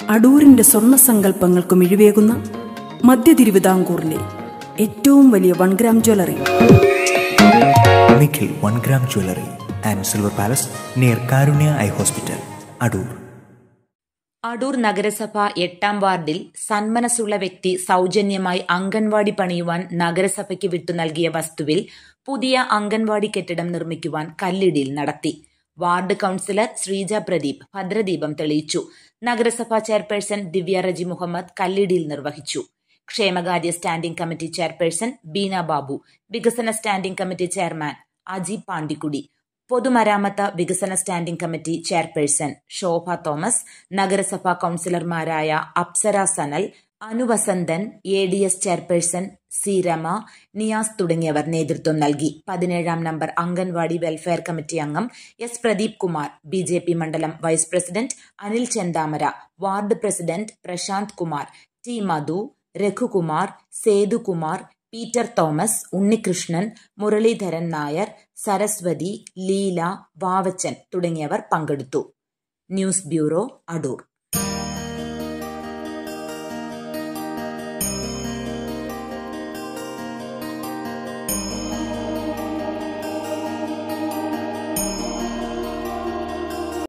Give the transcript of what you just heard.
അടൂരിന്റെ സ്വർണ്ണ സങ്കല്പങ്ങൾക്ക് മിഴിവേകുന്ന മധ്യ തിരുവിതാംകൂറിലെ ഏറ്റവും വലിയ 1 gram jewellery. Nikhil 1 gram jewellery and silver palace near Karunya eye hospital, Adoor. Adoor നഗരസഭ 8ാം വാർഡിൽ സന്മനസ്സുള്ള വ്യക്തി സൗജന്യമായി അംഗൻവാടി പണിയുവാൻ നഗരസഭയ്ക്ക് വിട്ടു നൽകിയ വസ്തുവിൽ പുതിയ അംഗൻവാടി കെട്ടിടം നിർമ്മിക്കുവാൻ കല്ലിടിയിൽ നടത്തി. വാർഡ് കൌൺസിലർ ശ്രീജ പ്രദീപ് ഭദ്രദീപം തെളിയിച്ചു. നഗരസഭാ ചെയർപേഴ്സൺ ദിവ്യ റജി മുഹമ്മദ് കല്ലിടിയിൽ നിർവഹിച്ചു. ക്ഷേമകാര്യ standing committee chairperson Beena Babu, വികസന standing committee chairman Aji Pandikkudi, പൊതുമരാമത്ത് വികസന standing committee chairperson Shobha Thomas, നഗരസഭാ കൌൺസിലർമാരായ Apsara Sanal, Anuvasanthan, ADS chairperson C Rema, Niyas തുടങ്ങിയവർ നേതൃത്വം നൽകി. 17ാം നമ്പർ അംഗൻവാടി വെൽഫെയർ കമ്മിറ്റി അംഗം S പ്രദീപ് കുമാർ, BJP മണ്ഡലം vice president Anil Chenthamara, ward president Prasanth Kumar, T Madhu, Raghukumar, Sethukumar, Peter Thomas, Unnikrishnan, Muraleedharan Nair, Saraswati, Leela, Vavachan തുടങ്ങിയവർ പങ്കെടുത്തു. News bureau, Adoor.